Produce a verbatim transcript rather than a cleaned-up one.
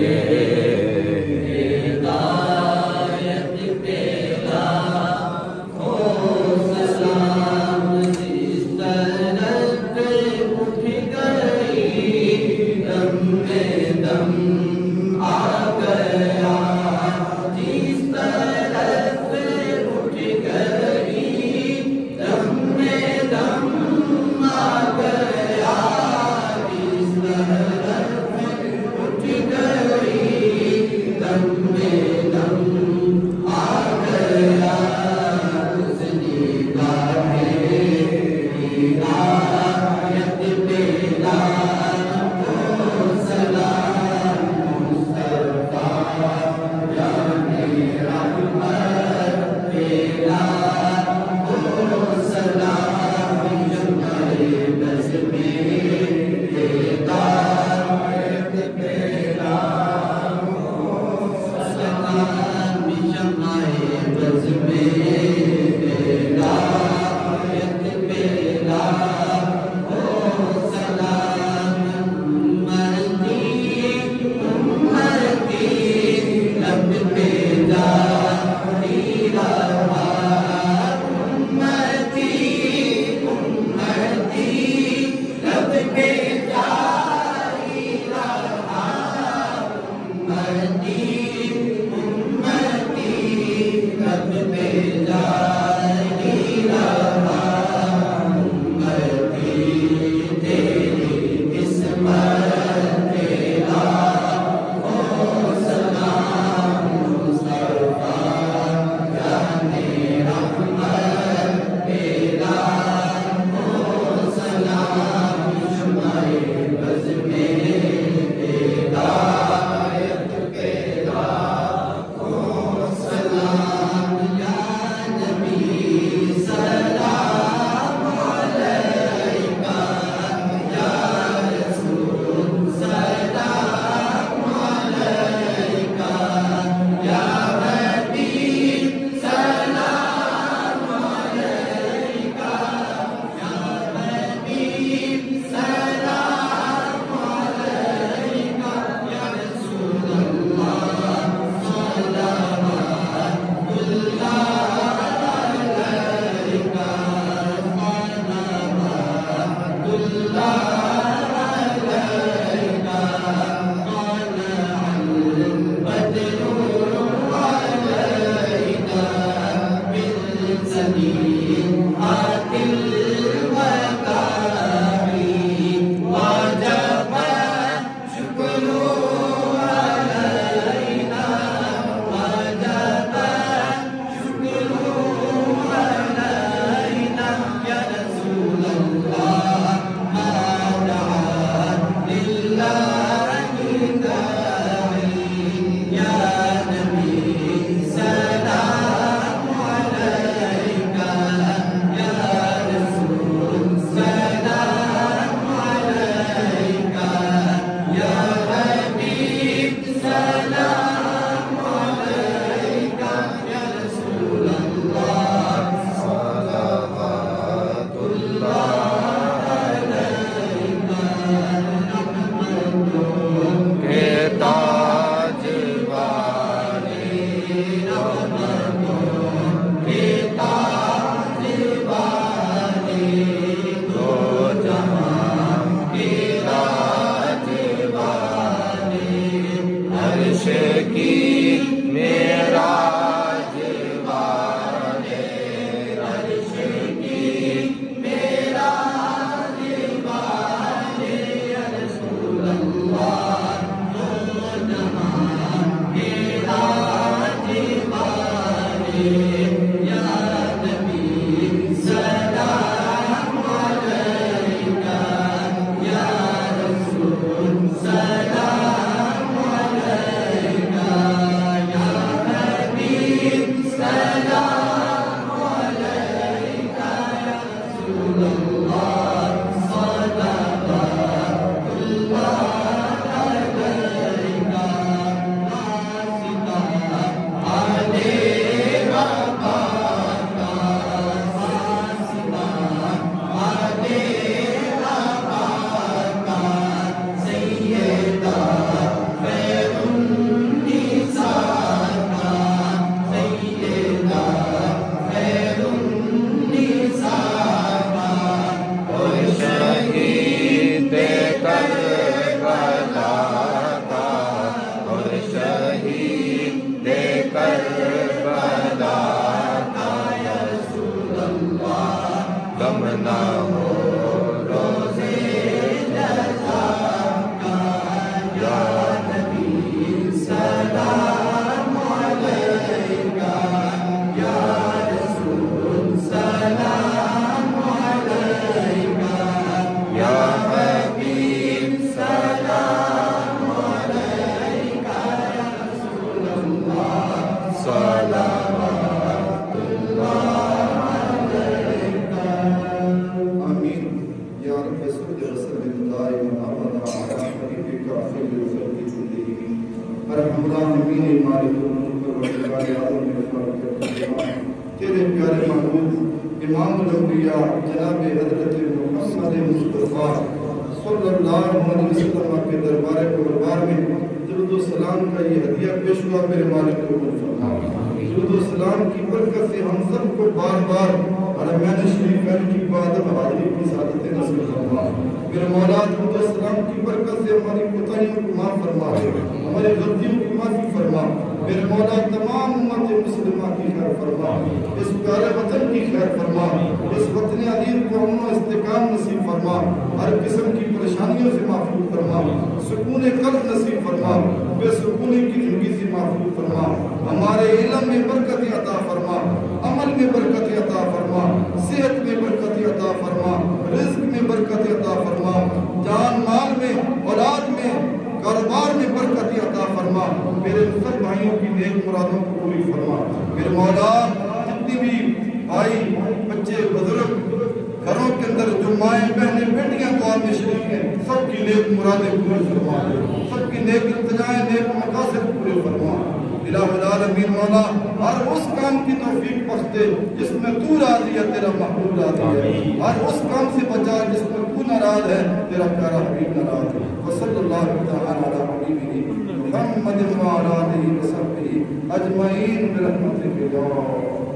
Amen. نہ ہو روزے جزا کا یا نبی سلام علیکہ یا رسول سلام علیکہ یا حبیب سلام علیکہ یا رسول اللہ صلوات اللہ علیکہ آمین یا رب صل وسلم دائما ابدا علی حبیبک خیر الخلق کلہم ارحم الراحمین مالک الملک والجلال اعظم الخالق تیرے پیارے محبوب امام الانبیاء جناب حضرت محمد مصطفیٰ صلی اللہ علیہ وسلم کے دربار قربان میں درود و سلام کا یہ ہدیہ پیش ہوا میرے مالک الملک درود و سلام کی برکت سے ہم سب کو بار بار حرمین شریفین کی بادب حاضری کی سعادت نصیب فرما میرے مولا درود و سلام کی برکت سے ہماری کوتاہیوں کو معاف فرما ہماری غلطیوں کی معافی فرما میرے مولا تمام امت مسلمہ کی خیر فرما اس پیارے وطن کی خیر فرما اس وطن عزیز کو امن و استحکام نصیب فرما ہر قسم کی پریشانیوں سے محفوظ فرما سکون قلب نصیب فرما بے سکونی کی زندگی سے محفوظ فرما ہمارے علم میں برکت عطا فرما عمل میں برکت عطا فرما صحت میں برکت عطا فرما رزق میں برکت عطا فرما جان مال میں اولاد میں کاروبار میں برکت عطا فرما میرے سب بھائیوں کی نیک مرادوں کو پوری فرما میرے مولا جتنی بھی بھائی بچے بزرگ گھروں کے اندر جو مائیں بہنیں بیٹیاں دعا میں شریک ہیں سب کی نیک مرادیں پوری فرما سب کی نیک التجائیں نیک مقاصد پورے فرما الہ العالمین مولا ہر اس کام کی توفیق بخش دے جس میں تو راضی ہے تیرا محبوب راضی ہے ہر اس کام سے بچا جس میں تو ناراض ہے تیرا پیارا حبیب ناراض ہے وصلی اللہ تعالی علی حبیبہ محمد وعلی آلہ وصحبہ اجمعین برحمتک یا